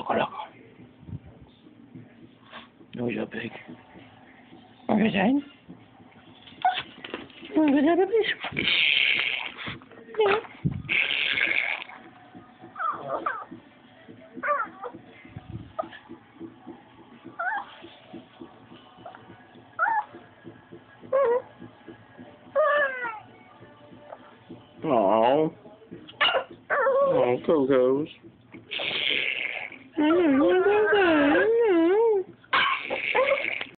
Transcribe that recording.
look. Nose up big. Look at that. Look at that, baby. Yeah. Oh, Cocos.